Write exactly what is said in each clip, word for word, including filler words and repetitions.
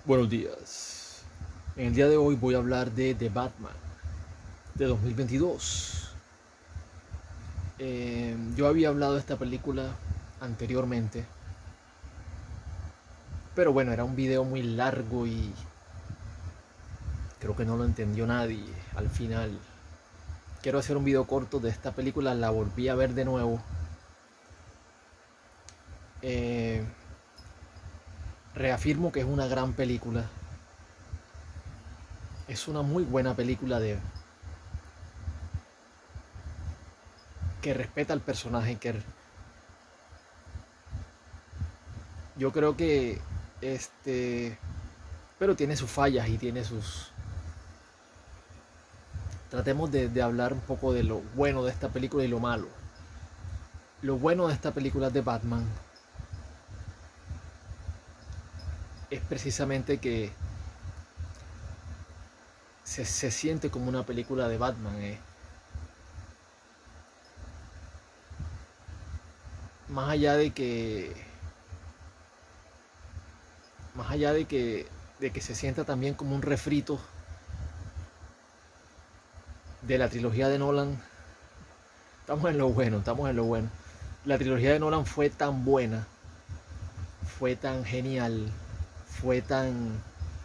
Buenos días. En el día de hoy voy a hablar de The Batman de dos mil veintidós. Eh, yo había hablado de esta película anteriormente, pero bueno, era un video muy largo y creo que no lo entendió nadie al final. Quiero hacer un video corto de esta película, la volví a ver de nuevo. Eh, reafirmo que es una gran película. Es una muy buena película de que respeta al personaje, que yo creo que este pero tiene sus fallas y tiene sus tratemos de, de hablar un poco de lo bueno de esta película y lo malo. Lo bueno de esta película de Batman es precisamente que se, se siente como una película de Batman, eh. más allá de que más allá de que de que se sienta también como un refrito de la trilogía de Nolan. Estamos en lo bueno, estamos en lo bueno. La trilogía de Nolan fue tan buena, fue tan genial, fue tan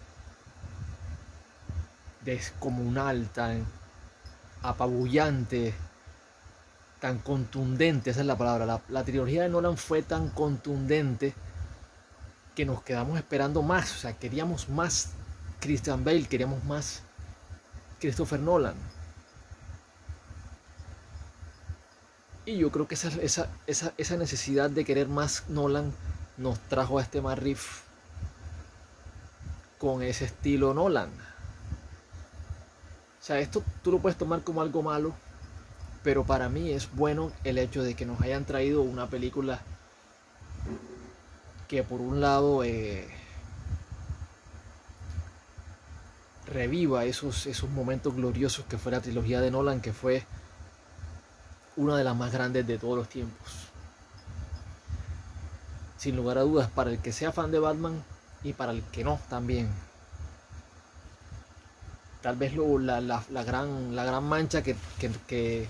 descomunal, tan apabullante, tan contundente, esa es la palabra. La, la trilogía de Nolan fue tan contundente que nos quedamos esperando más, o sea, queríamos más Christian Bale, queríamos más Christopher Nolan. Y yo creo que esa, esa, esa, esa necesidad de querer más Nolan nos trajo a este Matt Reeves con ese estilo Nolan. O sea, esto tú lo puedes tomar como algo malo, pero para mí es bueno el hecho de que nos hayan traído una película que por un lado eh, reviva esos, esos momentos gloriosos que fue la trilogía de Nolan, que fue una de las más grandes de todos los tiempos. Sin lugar a dudas, para el que sea fan de Batman y para el que no también. Tal vez lo, la, la, la, gran, la gran mancha que, que, que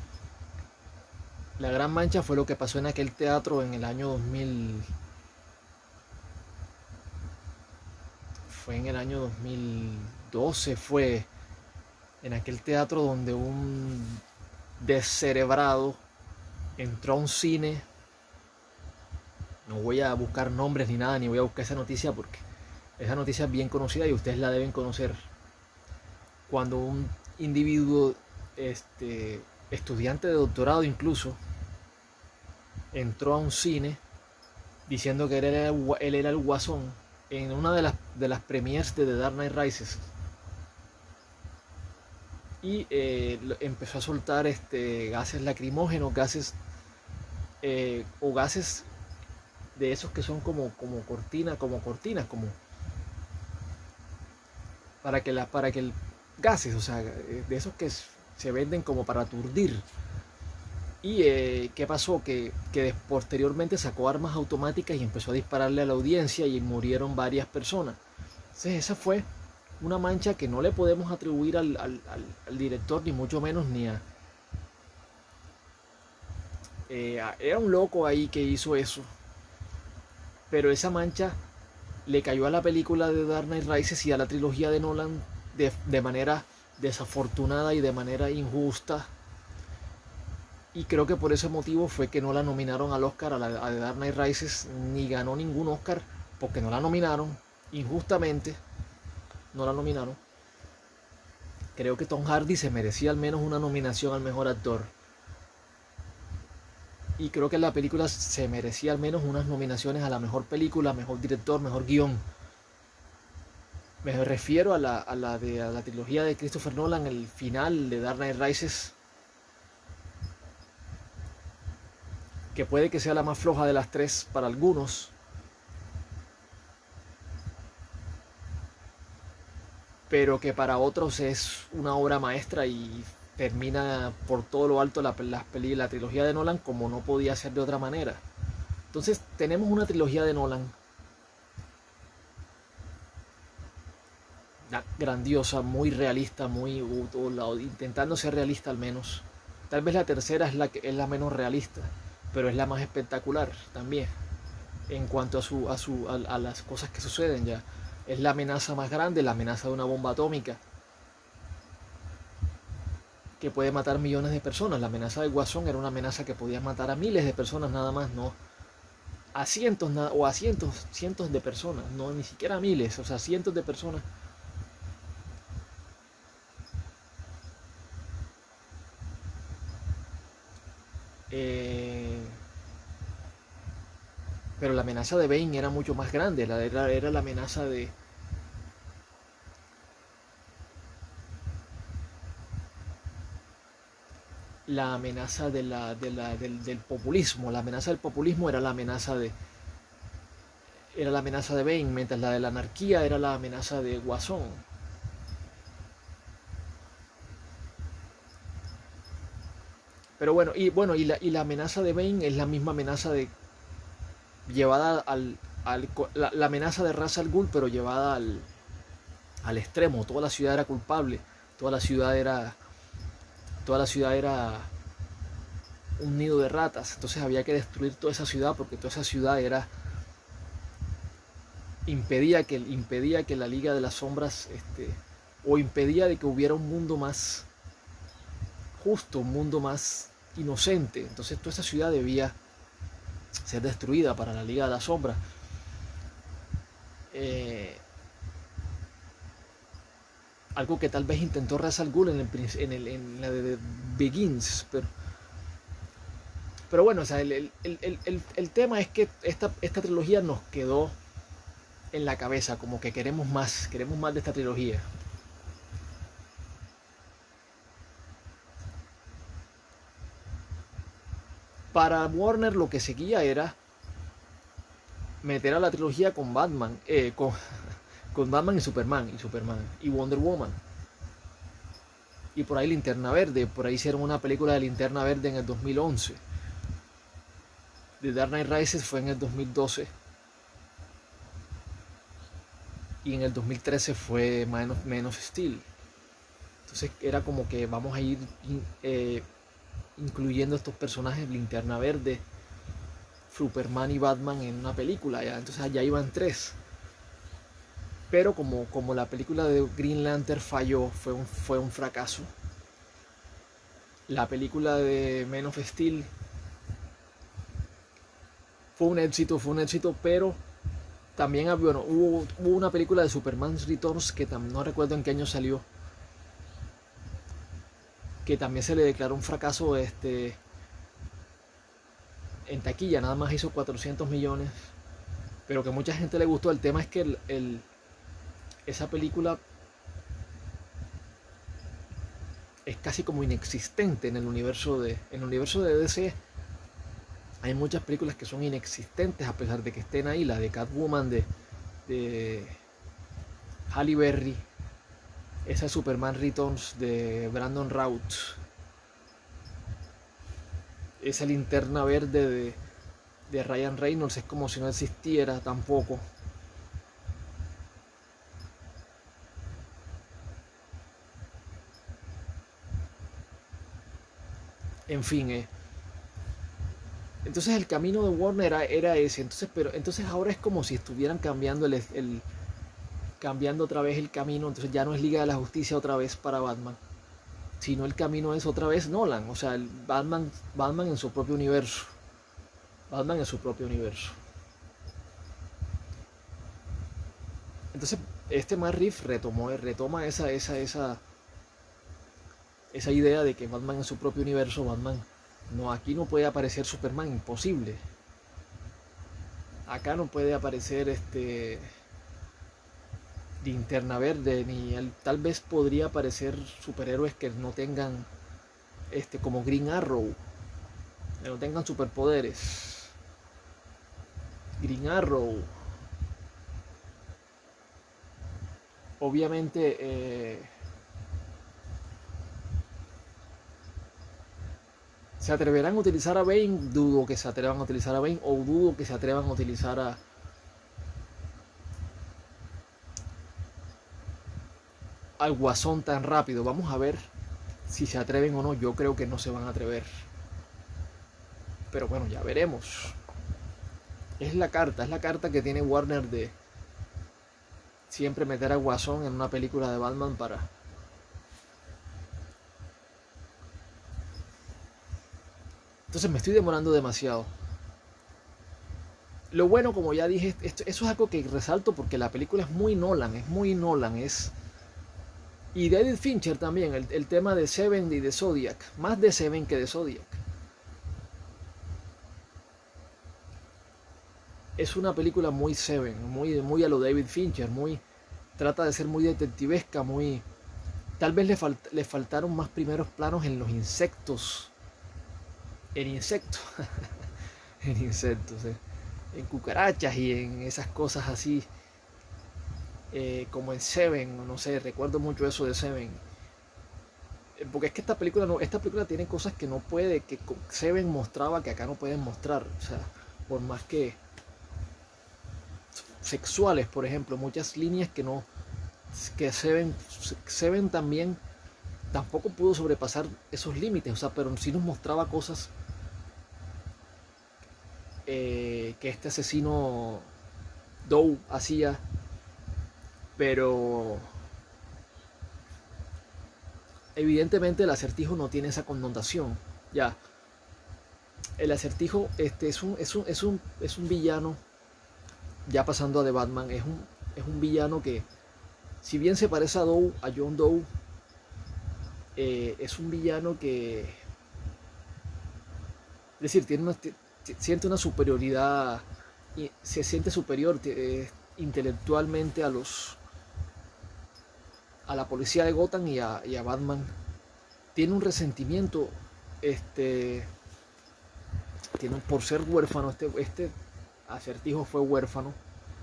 la gran mancha fue lo que pasó en aquel teatro en el año dos mil. Fue en el año dos mil doce, fue en aquel teatro donde un descerebrado entró a un cine. No voy a buscar nombres ni nada, ni voy a buscar esa noticia porque esa noticia es bien conocida y ustedes la deben conocer. Cuando un individuo, este, estudiante de doctorado incluso, entró a un cine diciendo que él era, él era el Guasón en una de las, de las premiers de The Dark Knight Rises, y eh, empezó a soltar este, gases lacrimógenos, gases eh, o gases de esos que son como, como cortinas, como cortinas, como para que la, para que el gases, o sea, de esos que se venden como para aturdir. Y eh, ¿qué pasó? Que, que posteriormente sacó armas automáticas y empezó a dispararle a la audiencia y murieron varias personas. Entonces esa fue una mancha que no le podemos atribuir al, al, al, al director, ni mucho menos ni a... Eh, era un loco ahí que hizo eso. Pero esa mancha le cayó a la película de Dark Knight Rises y a la trilogía de Nolan de, de manera desafortunada y de manera injusta. Y creo que por ese motivo fue que no la nominaron al Oscar a, la, a The Dark Knight Rises, ni ganó ningún Oscar, porque no la nominaron, injustamente, no la nominaron. Creo que Tom Hardy se merecía al menos una nominación al mejor actor. Y creo que la película se merecía al menos unas nominaciones a la mejor película, mejor director, mejor guión. Me refiero a la, a la, de, a la trilogía de Christopher Nolan, el final de Dark Knight Rises, que puede que sea la más floja de las tres para algunos, pero que para otros es una obra maestra y termina por todo lo alto la, la, la trilogía de Nolan como no podía ser de otra manera. Entonces tenemos una trilogía de Nolan grandiosa, muy realista, muy uh, intentando ser realista al menos. Tal vez la tercera es la que es la menos realista, pero es la más espectacular también en cuanto a su a su a, a las cosas que suceden ya. Es la amenaza más grande, la amenaza de una bomba atómica que puede matar millones de personas. La amenaza del Guasón era una amenaza que podía matar a miles de personas nada más, no a cientos o a cientos, cientos de personas, no ni siquiera a miles, o sea, cientos de personas. Eh, pero la amenaza de Bane era mucho más grande, era, era la amenaza de la amenaza de la, de la, del, del populismo. La amenaza del populismo era la amenaza de era la amenaza de Bane, mientras la de la anarquía era la amenaza de Guasón. Pero bueno, y bueno, y la, y la amenaza de Bane es la misma amenaza de llevada al, al la, la amenaza de Ra's al Ghul, pero llevada al, al extremo. Toda la ciudad era culpable, toda la ciudad era toda la ciudad era un nido de ratas, entonces había que destruir toda esa ciudad porque toda esa ciudad era impedía que impedía que la Liga de las Sombras este, o impedía de que hubiera un mundo más justo, un mundo más inocente. Entonces toda esa ciudad debía ser destruida para la Liga de las Sombras. Eh, algo que tal vez intentó Ra's al Ghul en, el, en, el, en la de Begins, pero pero bueno, o sea, el, el, el, el, el tema es que esta, esta trilogía nos quedó en la cabeza, como que queremos más, queremos más de esta trilogía. Para Warner lo que seguía era meter a la trilogía con Batman, eh, con, con Batman y Superman, y Superman, y Wonder Woman. Y por ahí Linterna Verde, por ahí hicieron una película de Linterna Verde en el dos mil once. The Dark Knight Rises fue en el dos mil doce. Y en el dos mil trece fue Man of, Man of Steel. Entonces era como que vamos a ir eh, incluyendo estos personajes, Linterna Verde, Superman y Batman en una película. ¿Ya? Entonces allá iban tres. Pero como, como la película de Green Lantern falló, fue un, fue un fracaso. La película de Man of Steel fue un éxito, fue un éxito, pero también bueno, hubo, hubo una película de Superman Returns que no recuerdo en qué año salió, que también se le declaró un fracaso este, en taquilla, nada más hizo cuatrocientos millones, pero que mucha gente le gustó. El tema es que el, el, esa película es casi como inexistente en el universo de, en el universo de D C. Hay muchas películas que son inexistentes a pesar de que estén ahí. La de Catwoman de, de Halle Berry, esa Superman Returns de Brandon Routh, esa Linterna Verde de, de Ryan Reynolds, es como si no existiera tampoco. En fin, eh. entonces el camino de Warner era, era ese. Entonces, pero entonces ahora es como si estuvieran cambiando el, el cambiando otra vez el camino. Entonces ya no es Liga de la Justicia otra vez para Batman, sino el camino es otra vez Nolan. O sea, el Batman, Batman en su propio universo. Batman en su propio universo. Entonces este Matt Reeves retomó, retoma esa, esa, esa, esa idea de que Batman en su propio universo, Batman, no, aquí no puede aparecer Superman, imposible. Acá no puede aparecer este Linterna Verde, ni el, tal vez podría aparecer superhéroes que no tengan este como Green Arrow, que no tengan superpoderes. Green Arrow, obviamente eh, ¿se atreverán a utilizar a Bane? Dudo que se atrevan a utilizar a Bane, o dudo que se atrevan a utilizar a al Guasón tan rápido. Vamos a ver si se atreven o no. Yo creo que no se van a atrever. Pero bueno, ya veremos. Es la carta, es la carta que tiene Warner de siempre meter a Guasón en una película de Batman para... Entonces me estoy demorando demasiado. Lo bueno, como ya dije, esto, eso es algo que resalto porque la película es muy Nolan, es muy Nolan, es... Y David Fincher también, el, el tema de Seven y de Zodiac, más de Seven que de Zodiac. Es una película muy Seven, muy, muy a lo David Fincher, muy... Trata de ser muy detectivesca, muy... Tal vez le, falt, le faltaron más primeros planos en los insectos. En insectos. en insectos, eh. En cucarachas y en esas cosas así, eh, como en Seven, no sé, recuerdo mucho eso de Seven, eh, porque es que esta película no, esta película tiene cosas que no puede, que Seven mostraba que acá no pueden mostrar, o sea, por más que sexuales, por ejemplo, muchas líneas que no, que Seven, Seven también tampoco pudo sobrepasar esos límites, o sea, pero sí nos mostraba cosas Eh, que este asesino Doe hacía, pero evidentemente el acertijo no tiene esa connotación. Ya, el acertijo este, es, un, es, un, es, un, es un villano, ya pasando a The Batman, es un, es un villano que, si bien se parece a Doe, a John Doe, eh, es un villano que, es decir, tiene una, siente una superioridad, se siente superior eh, intelectualmente a los a la policía de Gotham y a, y a Batman. Tiene un resentimiento, este, tiene, por ser huérfano, este, este acertijo fue huérfano,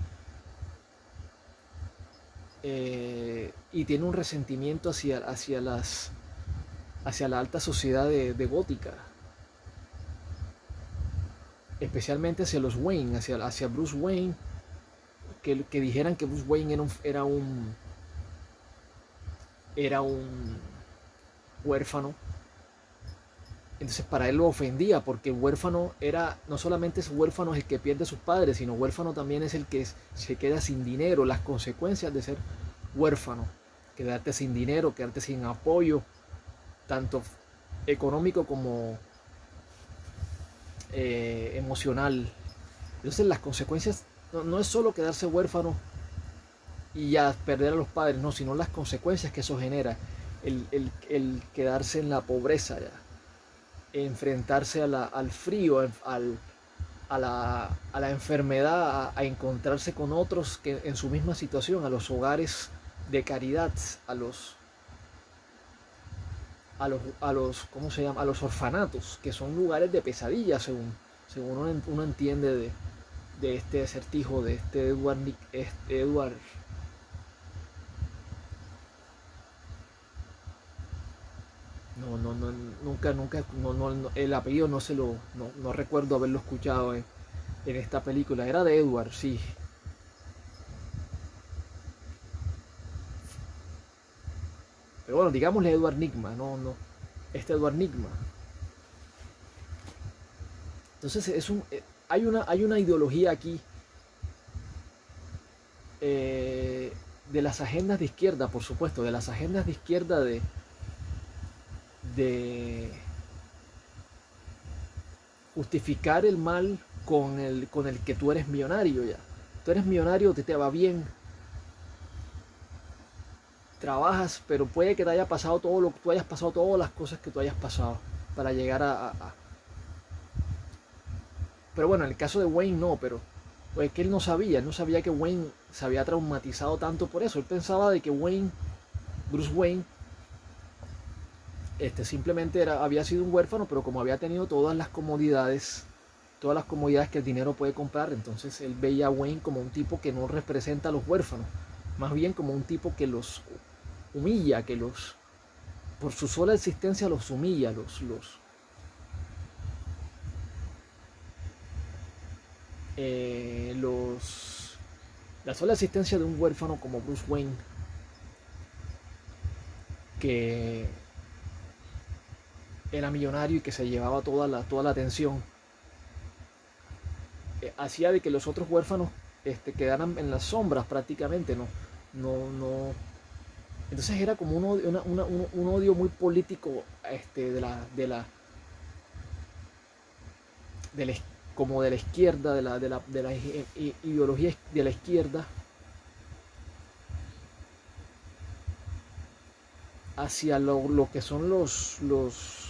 eh, y tiene un resentimiento hacia, hacia las hacia la alta sociedad de, de Gótica, especialmente hacia los Wayne, hacia, hacia Bruce Wayne, que, que dijeran que Bruce Wayne era un, era un era un huérfano. Entonces para él lo ofendía, porque huérfano era, no solamente es huérfano el que pierde a sus padres, sino huérfano también es el que se queda sin dinero, las consecuencias de ser huérfano, quedarte sin dinero, quedarte sin apoyo, tanto económico como eh, emocional. Entonces las consecuencias no, no es solo quedarse huérfano y ya perder a los padres, no, sino las consecuencias que eso genera, el, el, el quedarse en la pobreza, ya, enfrentarse a la, al frío, al, a, la, a la enfermedad, a, a encontrarse con otros que en su misma situación, a los hogares de caridad, a los a los, a los ¿cómo se llama? A los orfanatos, que son lugares de pesadilla, según, según uno, uno entiende de, de este acertijo, de este Edward, este Edward no, no, no, nunca, nunca, no, no, el apellido no se lo, no, no recuerdo haberlo escuchado en, en esta película, era de Edward, sí. Pero bueno, digámosle Edward Nygma, no, no, este Edward Nygma. Entonces es un, hay una, hay una ideología aquí eh, de las agendas de izquierda, por supuesto, de las agendas de izquierda de, de justificar el mal con el, con el que tú eres millonario ya. Tú eres millonario, te, te va bien, trabajas, pero puede que te haya pasado todo lo que tú hayas pasado, todas las cosas que tú hayas pasado para llegar a, a, a... Pero bueno, en el caso de Wayne no, pero pues que él no sabía, él no sabía que Wayne se había traumatizado tanto por eso. Él pensaba de que Wayne, Bruce Wayne, este, simplemente era, había sido un huérfano, pero como había tenido todas las comodidades, todas las comodidades que el dinero puede comprar, entonces él veía a Wayne como un tipo que no representa a los huérfanos, más bien como un tipo que los humilla, que los, por su sola existencia los humilla, los, los, eh, los, la sola existencia de un huérfano como Bruce Wayne que era millonario y que se llevaba toda la, toda la atención, eh, hacía de que los otros huérfanos este, quedaran en las sombras prácticamente, no, no, no. Entonces era como un odio, una, una, un, un odio muy político este, de la, de la, de la, como de la izquierda, de la, de la, de la ideología de la izquierda hacia lo, lo que son los, los,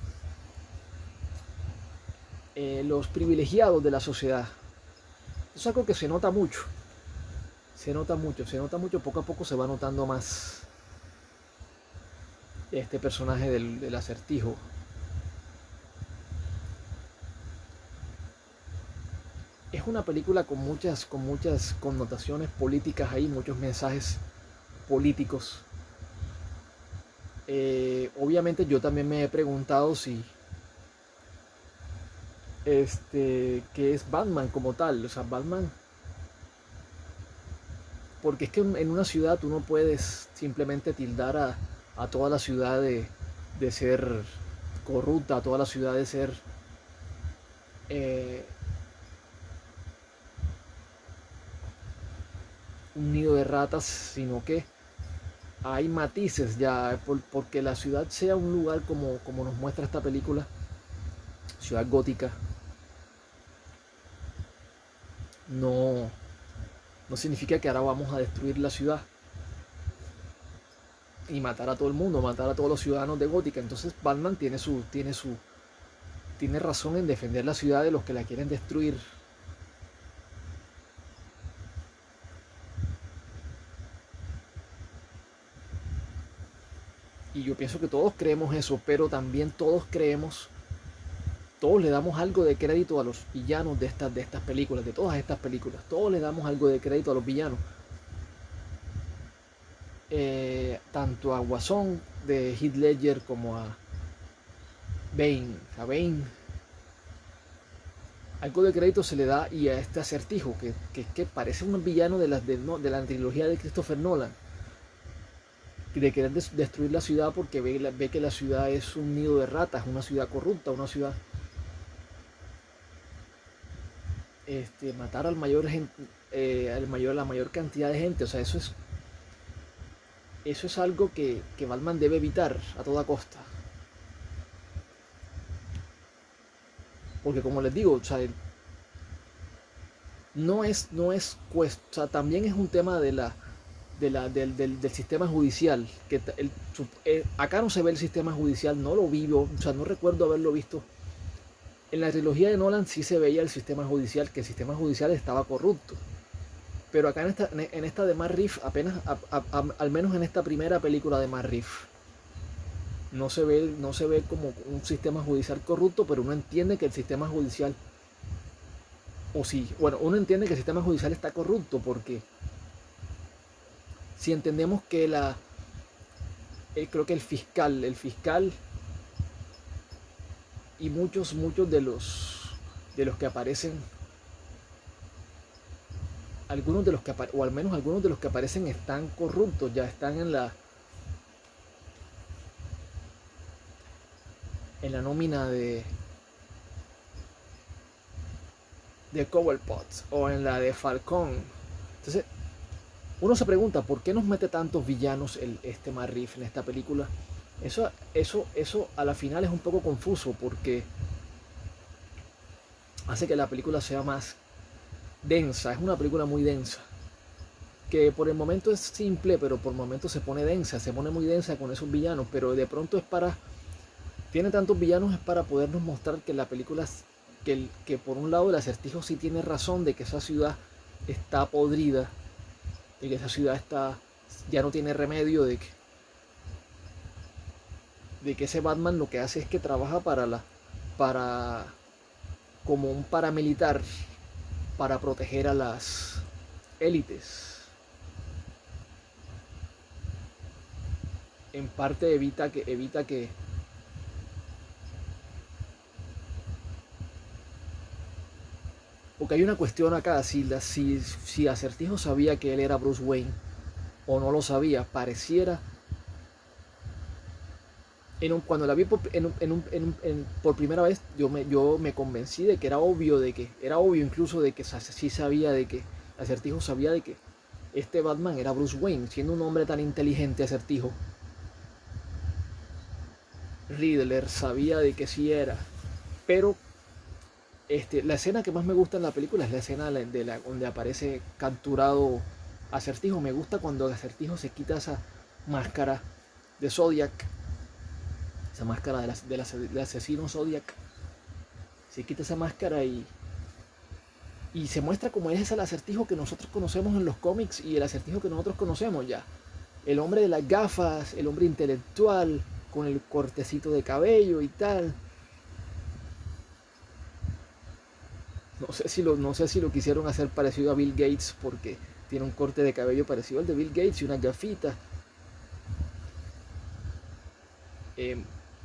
eh, los privilegiados de la sociedad. Es algo que se nota mucho, se nota mucho, se nota mucho, poco a poco se va notando más este personaje del, del Acertijo. Es una película con muchas, con muchas connotaciones políticas ahí, muchos mensajes políticos. Eh, obviamente yo también me he preguntado si este qué es Batman como tal, o sea, Batman, porque es que en una ciudad tú no puedes simplemente tildar a, a toda la ciudad de, de ser corrupta, a toda la ciudad de ser eh, un nido de ratas, sino que hay matices ya, por, porque la ciudad sea un lugar como, como nos muestra esta película, ciudad gótica, no, no significa que ahora vamos a destruir la ciudad y matar a todo el mundo, matar a todos los ciudadanos de Gótica. Entonces Batman tiene su, tiene su, tiene razón en defender la ciudad de los que la quieren destruir. Y yo pienso que todos creemos eso, pero también todos creemos, todos le damos algo de crédito a los villanos de estas, de estas películas, de todas estas películas. Todos le damos algo de crédito a los villanos. Eh, tanto a Guasón de Heath Ledger como a Bane. A Bane algo de crédito se le da, y a este Acertijo, que, que, que parece un villano de la, de, no, de la trilogía de Christopher Nolan, de querer des, destruir la ciudad porque ve, ve que la ciudad es un nido de ratas, una ciudad corrupta, una ciudad... Este, matar al mayor, eh, al mayor, la mayor cantidad de gente, o sea, eso es eso es algo que, que Batman debe evitar a toda costa, porque como les digo, o sea, no es no es o sea, también es un tema de la, de la del, del, del sistema judicial, que el, eh, acá no se ve el sistema judicial, no lo vivo, o sea, no recuerdo haberlo visto. En la trilogía de Nolan sí se veía el sistema judicial, que el sistema judicial estaba corrupto. Pero acá en esta, en esta de Matt Reeves, apenas, a, a, a, al menos en esta primera película de Matt Reeves, no se ve, no se ve como un sistema judicial corrupto, pero uno entiende que el sistema judicial, o sí, bueno, uno entiende que el sistema judicial está corrupto, porque si entendemos que la, eh, creo que el fiscal, el fiscal y muchos, muchos de los de los que aparecen, algunos de los que o al menos algunos de los que aparecen están corruptos, ya están en la en la nómina de de Cobblepot o en la de Falcón. Entonces uno se pregunta por qué nos mete tantos villanos el, este Matt Reeves en esta película. Eso, eso, eso a la final es un poco confuso, porque hace que la película sea más densa. Es una película muy densa, que por el momento es simple, pero por momentos se pone densa, se pone muy densa con esos villanos, pero de pronto es para, tiene tantos villanos, es para podernos mostrar que la película, que, el, que por un lado el Acertijo sí tiene razón de que esa ciudad está podrida, y que esa ciudad está, ya no tiene remedio, de que de que ese Batman lo que hace es que trabaja para la para como un paramilitar para proteger a las élites. En parte evita que evita que porque hay una cuestión acá, si, la, si, si Acertijo sabía que él era Bruce Wayne o no lo sabía, pareciera en un, cuando la vi por, en un, en un, en un, en, por primera vez, yo me, yo me convencí de que era obvio, de que era obvio incluso de que sí sabía de que Acertijo sabía de que este Batman era Bruce Wayne, siendo un hombre tan inteligente. Acertijo, Riddler sabía de que sí era, pero este, la escena que más me gusta en la película es la escena de la, donde aparece capturado Acertijo. Me gusta cuando Acertijo se quita esa máscara de Zodiac, esa máscara de la, de la, del asesino Zodiac. Se quita esa máscara y, y se muestra como es el Acertijo que nosotros conocemos en los cómics y el Acertijo que nosotros conocemos ya. El hombre de las gafas, el hombre intelectual, con el cortecito de cabello y tal. No sé si lo, no sé si lo quisieron hacer parecido a Bill Gates, porque tiene un corte de cabello parecido al de Bill Gates y unas gafitas. Eh,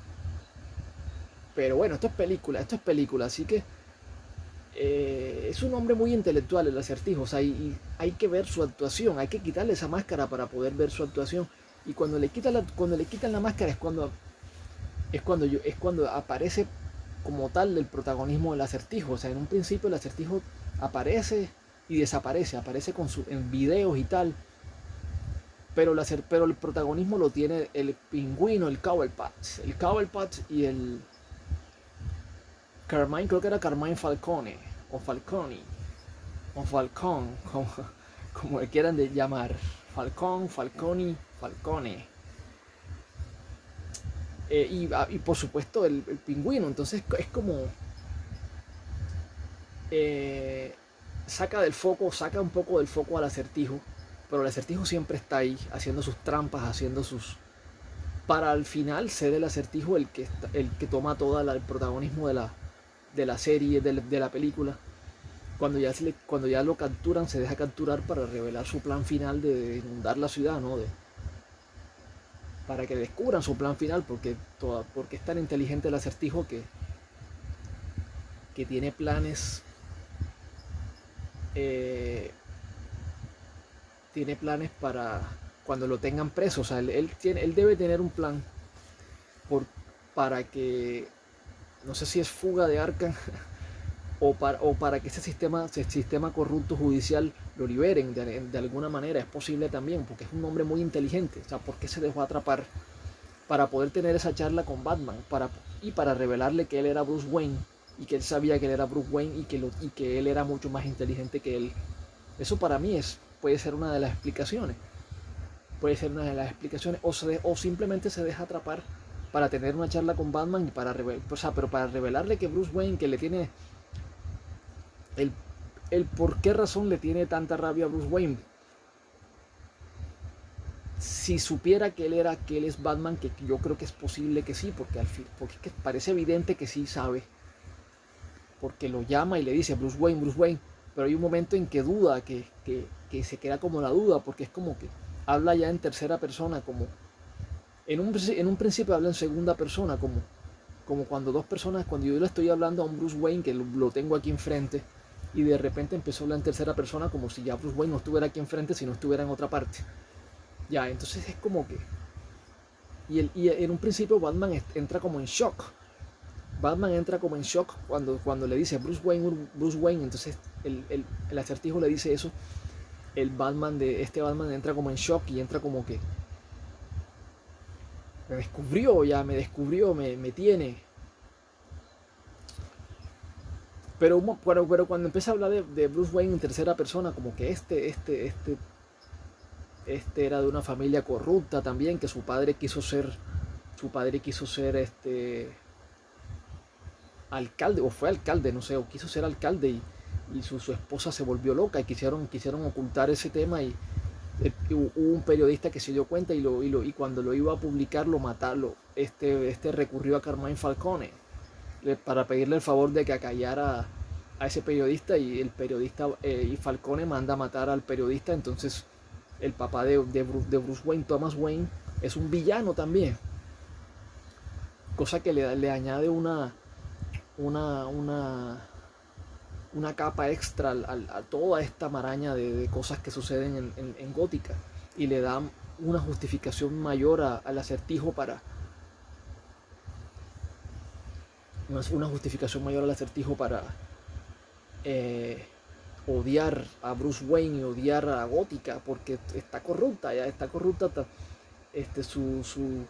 pero bueno, esto es película, esto es película, así que eh, es un hombre muy intelectual el Acertijo, o sea, y, y hay que ver su actuación, hay que quitarle esa máscara para poder ver su actuación. Y cuando le quitan la, cuando le quitan la máscara es cuando es cuando yo es cuando aparece como tal el protagonismo del Acertijo. O sea, en un principio el Acertijo aparece y desaparece, aparece con su, en videos y tal, pero el, pero el protagonismo lo tiene el Pingüino, el Cobblepot, el Cobblepot y el Carmine, creo que era Carmine Falcone, o Falcone, o Falcón, como, como le quieran de llamar, Falcón, Falconi, Falcone. Eh, y, y por supuesto el, el Pingüino. Entonces es como eh, saca del foco, saca un poco del foco al Acertijo, pero el Acertijo siempre está ahí haciendo sus trampas, haciendo sus, para al final ser el Acertijo el que, el que toma todo el protagonismo de la, de la serie, de la, de la película. Cuando ya, se le, cuando ya lo capturan, se deja capturar para revelar su plan final de, de inundar la ciudad, ¿no? De, para que descubran su plan final, porque, toda, porque es tan inteligente el Acertijo que, que tiene planes, eh, tiene planes para cuando lo tengan preso. O sea, él, él, tiene, él debe tener un plan por, para que, no sé si es fuga de Arkham o para, o para que ese sistema, ese sistema corrupto judicial lo liberen de, de alguna manera. Es posible también, porque es un hombre muy inteligente. O sea, ¿por qué se dejó atrapar? Para poder tener esa charla con Batman para, y para revelarle que él era Bruce Wayne y que él sabía que él era Bruce Wayne y que, lo, y que él era mucho más inteligente que él. Eso para mí es, puede ser una de las explicaciones. Puede ser una de las explicaciones. O, se, o simplemente se deja atrapar para tener una charla con Batman y para, o sea, pero para revelarle que Bruce Wayne, que le tiene el, el por qué razón le tiene tanta rabia a Bruce Wayne. Si supiera que él era, que él es Batman, que yo creo que es posible que sí, porque al fin, porque es que parece evidente que sí sabe, porque lo llama y le dice Bruce Wayne, Bruce Wayne, pero hay un momento en que duda, que, que, que se queda como la duda, porque es como que habla ya en tercera persona, como en un, en un principio habla en segunda persona, como, como cuando dos personas, cuando yo le estoy hablando a un Bruce Wayne, que lo, lo tengo aquí enfrente, y de repente empezó a hablar en tercera persona, como si ya Bruce Wayne no estuviera aquí enfrente, sino estuviera en otra parte. Ya, entonces es como que... Y, el, y en un principio Batman entra como en shock. Batman entra como en shock cuando, cuando le dice Bruce Wayne, Bruce Wayne. Entonces el, el, el Acertijo le dice eso. El Batman de este Batman entra como en shock y entra como que... Me descubrió ya, me descubrió, me, me tiene. Pero, pero, pero cuando empieza a hablar de, de Bruce Wayne en tercera persona, como que este, este, este... Este era de una familia corrupta también, que su padre quiso ser, su padre quiso ser este alcalde, o fue alcalde, no sé, o quiso ser alcalde y, y su, su esposa se volvió loca y quisieron, quisieron ocultar ese tema y eh, hubo un periodista que se dio cuenta y, lo, y, lo, y cuando lo iba a publicar lo mataron. Este, este recurrió a Carmine Falcone para pedirle el favor de que acallara a ese periodista y el periodista eh, y Falcone manda a matar al periodista. Entonces el papá de, de, Bruce, de Bruce Wayne, Thomas Wayne, es un villano también. Cosa que le, le añade una, una, una, una capa extra a, a toda esta maraña de, de cosas que suceden en, en, en Gótica. Y le da una justificación mayor a, al Acertijo para, una, una justificación mayor al acertijo para eh, odiar a Bruce Wayne y odiar a Gótica, porque está corrupta, ya está corrupta este, su, su,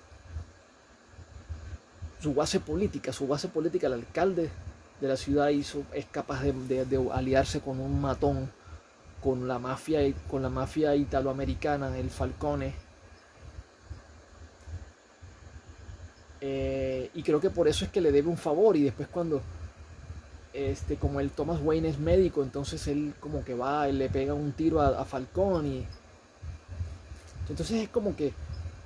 su base política, su base política, el alcalde de la ciudad hizo, es capaz de, de, de aliarse con un matón, con la mafia, con la mafia italoamericana, el Falcone. Eh, y creo que por eso es que le debe un favor, y después cuando este, como el Thomas Wayne es médico, entonces él como que va y le pega un tiro a, a Falcone, y entonces es como que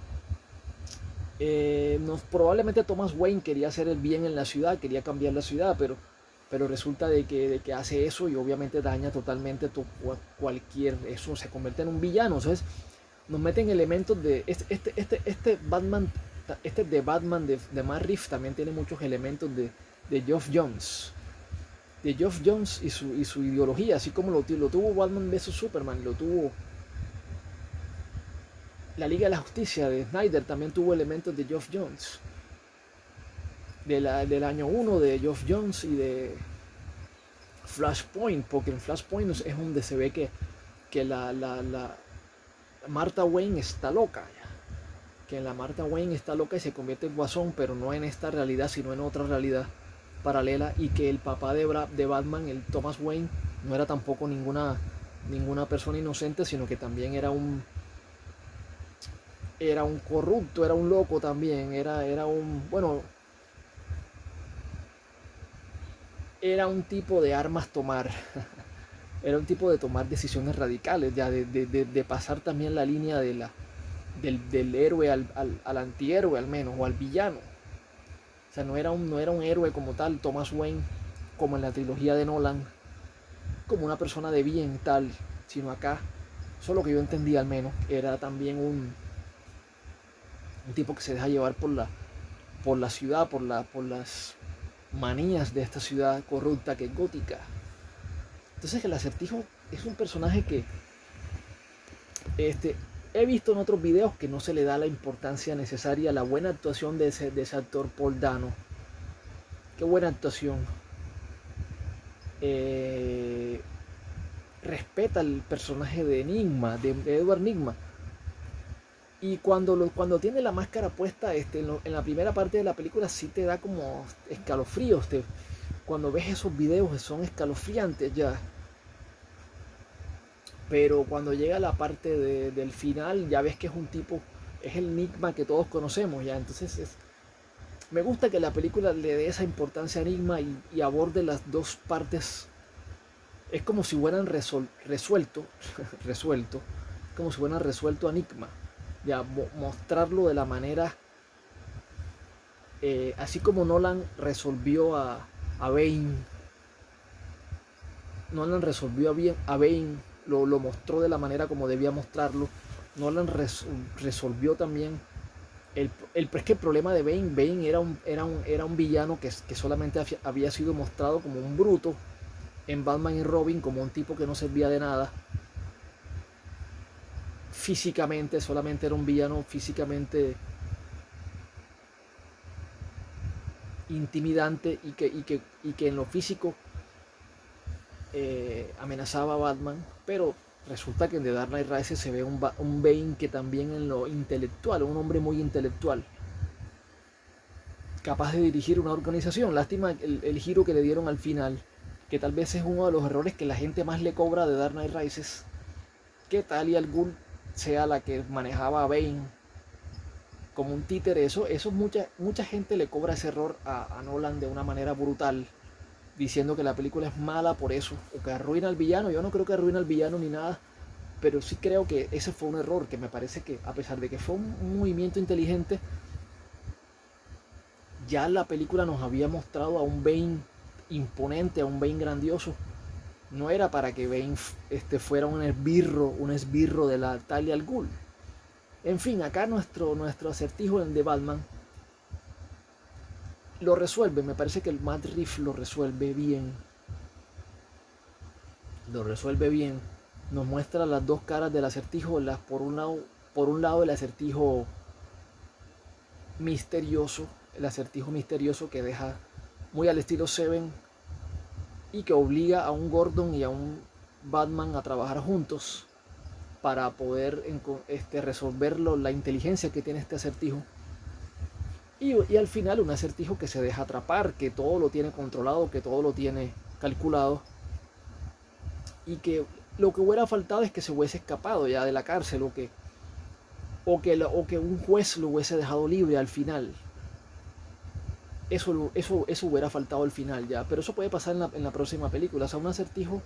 eh, nos, probablemente Thomas Wayne quería hacer el bien en la ciudad, quería cambiar la ciudad, pero, pero resulta de que, de que hace eso y obviamente daña totalmente to, cualquier, eso se convierte en un villano. Entonces nos meten elementos de este, este, este, este Batman. Este de Batman de, de Matt Reeves también tiene muchos elementos de, de Geoff Johns. De Geoff Johns y su, y su ideología, así como lo, lo tuvo Batman versus Superman, lo tuvo la Liga de la Justicia de Snyder, también tuvo elementos de Geoff Johns. De la, del año uno de Geoff Johns y de Flashpoint, porque en Flashpoint es donde se ve que, que la, la, la Martha Wayne está loca. Que la Martha Wayne está loca y se convierte en Guasón, pero no en esta realidad, sino en otra realidad paralela, y que el papá de, Bra de Batman, el Thomas Wayne, no era tampoco ninguna, ninguna persona inocente, sino que también era un era un corrupto, era un loco también, era, era un, bueno, era un tipo de armas tomar, era un tipo de tomar decisiones radicales, ya de, de, de, de pasar también la línea de la Del, del héroe al, al, al antihéroe al menos, o al villano. O sea, no era, un, no era un héroe como tal, Thomas Wayne, como en la trilogía de Nolan, como una persona de bien tal, sino acá, eso es lo que yo entendí al menos, era también un, un tipo que se deja llevar por la, por la ciudad, por, la, por las manías de esta ciudad corrupta que es Gótica. Entonces el Acertijo es un personaje que este, he visto en otros videos que no se le da la importancia necesaria a la buena actuación de ese, de ese actor Paul Dano. Qué buena actuación. Eh, respeta el personaje de Enigma, de, de Edward Nygma. Y cuando, lo, cuando tiene la máscara puesta, este, en, lo, en la primera parte de la película sí te da como escalofríos. Te, cuando ves esos videos son escalofriantes ya. Pero cuando llega la parte de, del final, ya ves que es un tipo, es el Enigma que todos conocemos ya. Entonces es, me gusta que la película le dé esa importancia a Enigma y, y aborde las dos partes. Es como si hubieran resol, resuelto, resuelto, como si hubieran resuelto a Enigma. Ya, mo, mostrarlo de la manera, eh, así como Nolan resolvió a, a Bane. Nolan resolvió a, bien, a Bane. Lo, lo mostró de la manera como debía mostrarlo. Nolan res, resolvió también el, el, es que el problema de Bane, Bane era un, era un, era un villano que, que solamente había sido mostrado como un bruto en Batman y Robin, como un tipo que no servía de nada físicamente, solamente era un villano físicamente intimidante y que, y que, y que en lo físico Eh, amenazaba a Batman, pero resulta que en The Dark Knight Rises se ve un, un Bane que también en lo intelectual, un hombre muy intelectual, capaz de dirigir una organización. Lástima el, el giro que le dieron al final, que tal vez es uno de los errores que la gente más le cobra de Dark Knight Rises, que Talia al Ghul sea la que manejaba a Bane como un títere. Eso, eso mucha, mucha gente le cobra ese error a, a Nolan de una manera brutal, diciendo que la película es mala por eso, o que arruina al villano. Yo no creo que arruina al villano ni nada, pero sí creo que ese fue un error, que me parece que a pesar de que fue un movimiento inteligente, ya la película nos había mostrado a un Bane imponente, a un Bane grandioso. No era para que Bane este, fuera un esbirro, un esbirro de la Talia al Ghul. En fin, acá nuestro, nuestro acertijo en el de Batman lo resuelve. Me parece que el Matt Reeves lo resuelve bien. Lo resuelve bien. Nos muestra las dos caras del acertijo. Las, por, un lado, por un lado el acertijo misterioso. El acertijo misterioso que deja muy al estilo Seven, y que obliga a un Gordon y a un Batman a trabajar juntos para poder este, resolverlo, la inteligencia que tiene este acertijo. Y, y al final un acertijo que se deja atrapar, que todo lo tiene controlado, que todo lo tiene calculado, y que lo que hubiera faltado es que se hubiese escapado ya de la cárcel, o que, o que, o que un juez lo hubiese dejado libre al final. Eso, eso, eso hubiera faltado al final ya, pero eso puede pasar en la, en la próxima película. O sea, un acertijo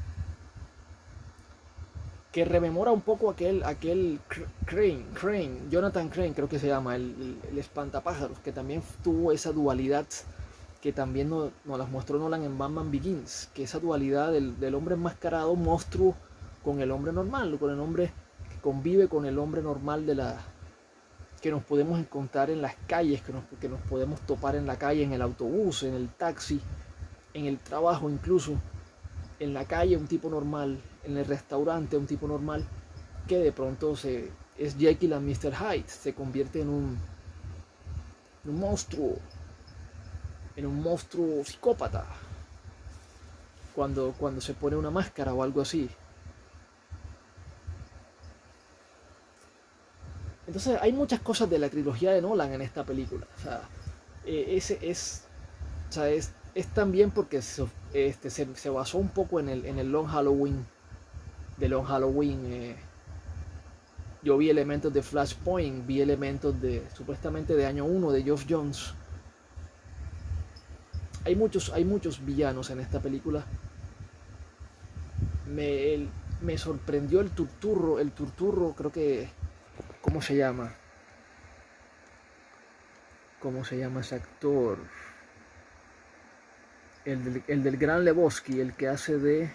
que rememora un poco aquel, aquel Crane, Crane, Jonathan Crane creo que se llama, el, el, el espantapájaros, que también tuvo esa dualidad que también nos, nos las mostró Nolan en Batman Begins, que esa dualidad del, del hombre enmascarado, monstruo, con el hombre normal, con el hombre que convive con el hombre normal de la que nos podemos encontrar en las calles, que nos, que nos podemos topar en la calle, en el autobús, en el taxi, en el trabajo incluso, en la calle un tipo normal, en el restaurante un tipo normal, que de pronto se, es Jekyll and mister Hyde, se convierte en un, en un monstruo, en un monstruo psicópata, cuando, cuando se pone una máscara o algo así. Entonces hay muchas cosas de la trilogía de Nolan en esta película. O sea, eh, ese es, o sea, es, es también porque se, este, se, se basó un poco en el, en el Long Halloween, de Long Halloween. Eh, yo vi elementos de Flashpoint, vi elementos de, supuestamente de Año uno, de Geoff Johns. Hay muchos, hay muchos villanos en esta película. Me, el, me sorprendió el Turturro, el Turturro creo que... ¿Cómo se llama? ¿Cómo se llama ese actor? El del, el del Gran Lebowski, el que hace de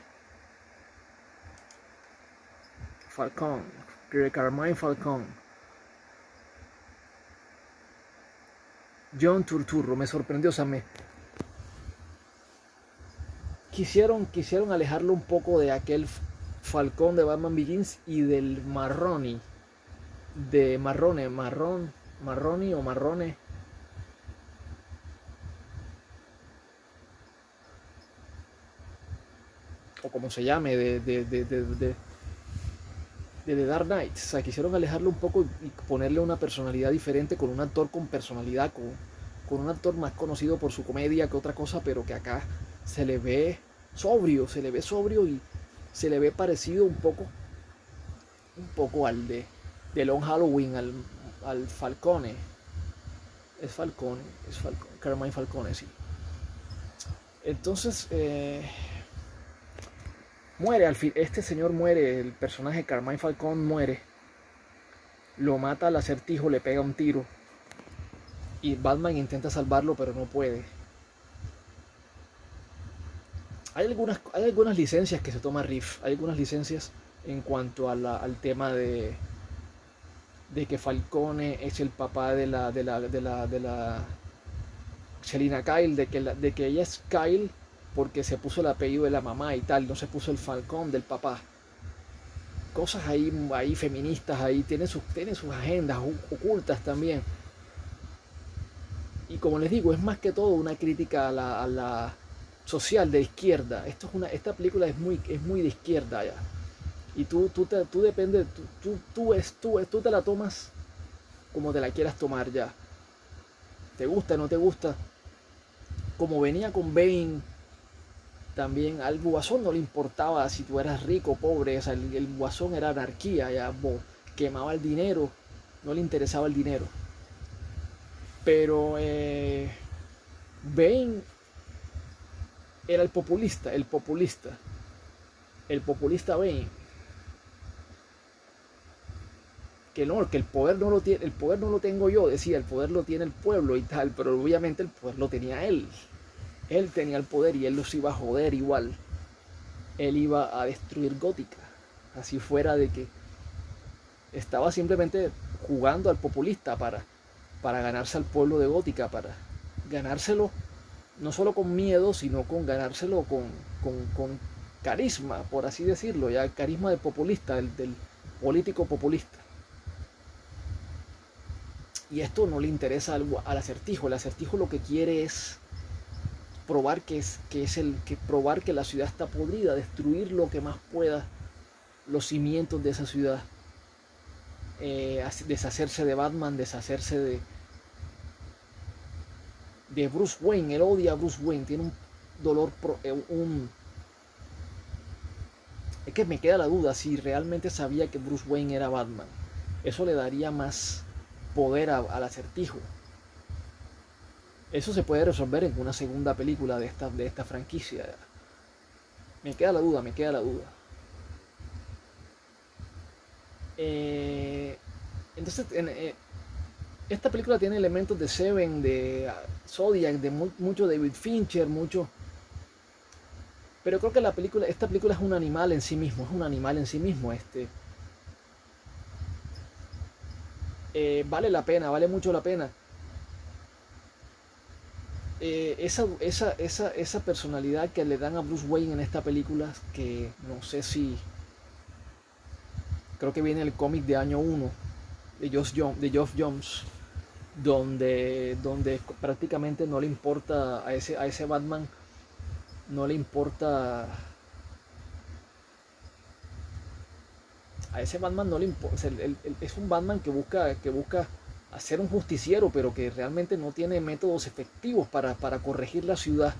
Falcón, de Carmine Falcón. John Turturro, me sorprendió, o sea, me... Quisieron, quisieron alejarlo un poco de aquel Falcón de Batman Begins y del Marroni. De Marrone, Marrón, Marroni o Marrone. O como se llame, de, de, de, de, de, de The Dark Knight. O sea, quisieron alejarlo un poco y ponerle una personalidad diferente, con un actor con personalidad, con, con un actor más conocido por su comedia que otra cosa, pero que acá se le ve sobrio, se le ve sobrio y se le ve parecido un poco, un poco al de de Long Halloween, al, al Falcone. Es Falcone, es Falcone, Carmine Falcone, sí. Entonces, eh, muere al fin, este señor muere, el personaje Carmine Falcone muere. Lo mata al acertijo, le pega un tiro. Y Batman intenta salvarlo, pero no puede. Hay algunas, hay algunas licencias que se toma Riff, hay algunas licencias en cuanto a la, al tema de de que Falcone es el papá de la de la de la de la Selina Kyle, de que la, de que ella es Kyle porque se puso el apellido de la mamá y tal, no se puso el Falcón del papá. Cosas ahí, ahí feministas, ahí tiene sus, tiene sus agendas ocultas también. Y como les digo, es más que todo una crítica a la, a la social de izquierda. Esto es una, esta película es muy, es muy de izquierda ya. Y tú, tú, te, tú depende, tú, tú, tú, es, tú, tú te la tomas como te la quieras tomar ya. ¿Te gusta, no te gusta? Como venía con Bane, también al Guasón no le importaba si tú eras rico o pobre. O sea, el, el Guasón era anarquía, ya bo, quemaba el dinero, no le interesaba el dinero. Pero eh, Bane era el populista, el populista, el populista Bane. Que no, que el poder no lo tiene, el poder no lo tengo yo, decía, el poder lo tiene el pueblo y tal, pero obviamente el poder lo tenía él. Él tenía el poder y él los iba a joder igual. Él iba a destruir Gótica, así fuera de que estaba simplemente jugando al populista para, para ganarse al pueblo de Gótica, para ganárselo no solo con miedo, sino con ganárselo con, con, con carisma, por así decirlo, ya el carisma del populista, del, del político populista. Y esto no le interesa al, al acertijo. El acertijo lo que quiere es probar que es, que es el que probar que la ciudad está podrida, destruir lo que más pueda, los cimientos de esa ciudad, eh, deshacerse de Batman, deshacerse de de Bruce Wayne. Él odia a Bruce Wayne, tiene un dolor, pro, eh, un es que me queda la duda si realmente sabía que Bruce Wayne era Batman. Eso le daría más poder a, al Acertijo. Eso se puede resolver en una segunda película de esta, de esta franquicia. Me queda la duda, me queda la duda. Eh, entonces, en, eh, esta película tiene elementos de Seven, de Zodiac, de mu mucho David Fincher, mucho... Pero creo que la película, esta película es un animal en sí mismo, es un animal en sí mismo. Este, eh, vale la pena, vale mucho la pena. Eh, esa, esa, esa, esa personalidad que le dan a Bruce Wayne en esta película, que no sé si... Creo que viene el cómic de año uno de Geoff Johns, de Geoff Johns, donde, donde prácticamente no le importa a ese, a ese Batman, no le importa... A ese Batman no le importa, o sea, él, él, es un Batman que busca, que busca hacer un justiciero, pero que realmente no tiene métodos efectivos para, para corregir la ciudad.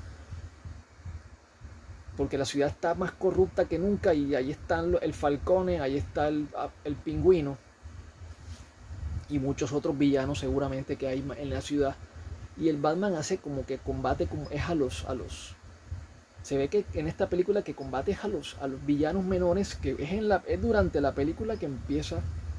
Porque la ciudad está más corrupta que nunca y ahí está el Falcone, ahí está el, el Pingüino y muchos otros villanos seguramente que hay en la ciudad. Y el Batman hace como que combate como es a los... A los se ve que en esta película que combate a los, a los villanos menores, que es, en la, es durante la película que empieza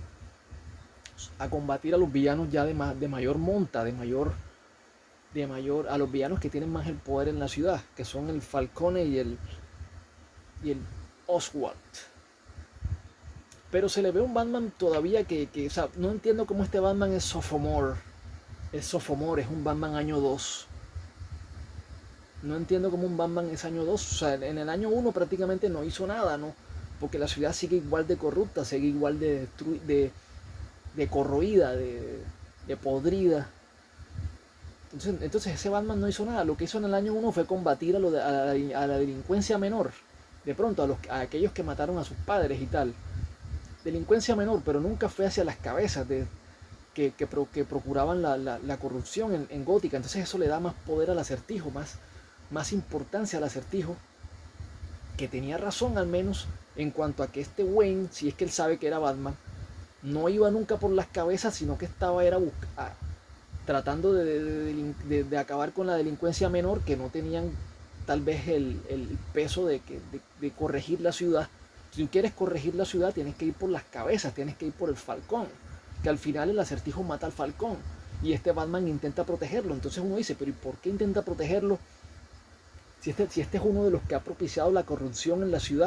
a combatir a los villanos ya de, ma, de mayor monta, de mayor, de mayor, a los villanos que tienen más el poder en la ciudad, que son el Falcone y el, y el Oswald. Pero se le ve un Batman todavía que, que o sea, no entiendo cómo este Batman es sophomore, es sophomore, es un Batman año dos. No entiendo cómo un Batman es año dos, o sea, en el año uno prácticamente no hizo nada, ¿no? Porque la ciudad sigue igual de corrupta, sigue igual de, de, de corroída, de, de podrida. Entonces, entonces ese Batman no hizo nada. Lo que hizo en el año uno fue combatir a, lo de, a, la, a la delincuencia menor. De pronto, a, los, a aquellos que mataron a sus padres y tal. Delincuencia menor, pero nunca fue hacia las cabezas de, que, que, pro, que procuraban la, la, la corrupción en, en Gótica. Entonces eso le da más poder al Acertijo, más... más importancia al Acertijo, que tenía razón al menos en cuanto a que este Wayne, si es que él sabe que era Batman, no iba nunca por las cabezas, sino que estaba era buscar, tratando de, de, de, de acabar con la delincuencia menor, que no tenían tal vez el, el peso de, que, de, de corregir la ciudad. Si tú quieres corregir la ciudad, tienes que ir por las cabezas, tienes que ir por el Falcón, que al final el Acertijo mata al Falcón y este Batman intenta protegerlo. Entonces uno dice, pero ¿y por qué intenta protegerlo? Si este, si este es uno de los que ha propiciado la corrupción en la ciudad.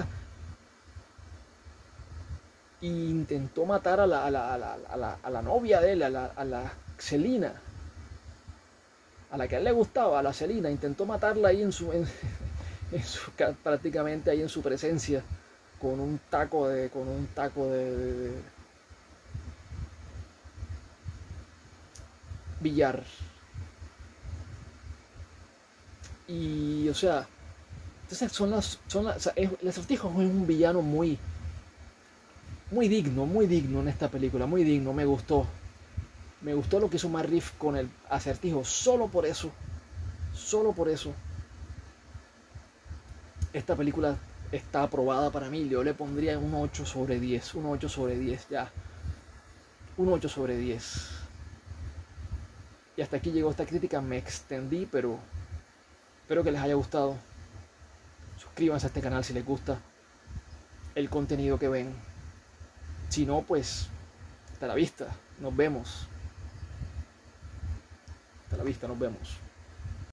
E intentó matar a la, a la, a la, a la, a la novia de él, a la, a la Selina. A la que a él le gustaba, a la Selina. Intentó matarla ahí en su, en, en su... prácticamente ahí en su presencia. Con un taco de... Con un taco de... de, de billar. Y, o sea, entonces son las, son las, o sea, es, el Acertijo es un villano muy, muy digno, muy digno en esta película, muy digno, me gustó. Me gustó lo que hizo Matt Reeves con el Acertijo, solo por eso, solo por eso. Esta película está aprobada para mí, yo le pondría un ocho sobre diez, un ocho sobre diez, ya. Un ocho sobre diez. Y hasta aquí llegó esta crítica, me extendí, pero... espero que les haya gustado. Suscríbanse a este canal si les gusta el contenido que ven. Si no, pues hasta la vista. Nos vemos. Hasta la vista, nos vemos.